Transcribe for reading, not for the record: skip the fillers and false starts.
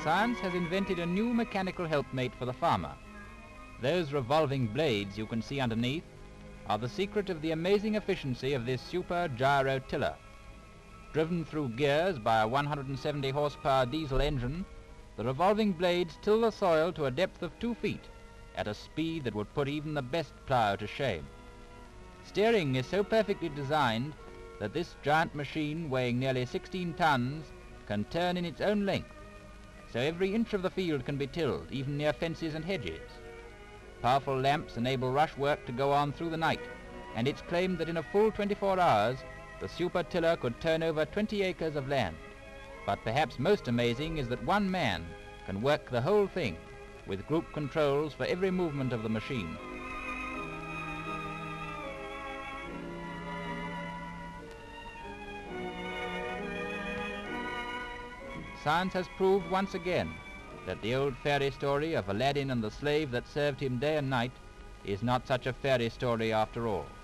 Science has invented a new mechanical helpmate for the farmer. Those revolving blades you can see underneath are the secret of the amazing efficiency of this super gyro tiller. Driven through gears by a 170 horsepower diesel engine, the revolving blades till the soil to a depth of 2 feet at a speed that would put even the best plough to shame. Steering is so perfectly designed that this giant machine, weighing nearly 16 tons, can turn in its own length, so every inch of the field can be tilled, even near fences and hedges. Powerful lamps enable rush work to go on through the night, and it's claimed that in a full 24 hours the super tiller could turn over 20 acres of land. But perhaps most amazing is that one man can work the whole thing, with group controls for every movement of the machine. Science has proved once again that the old fairy story of Aladdin and the slave that served him day and night is not such a fairy story after all.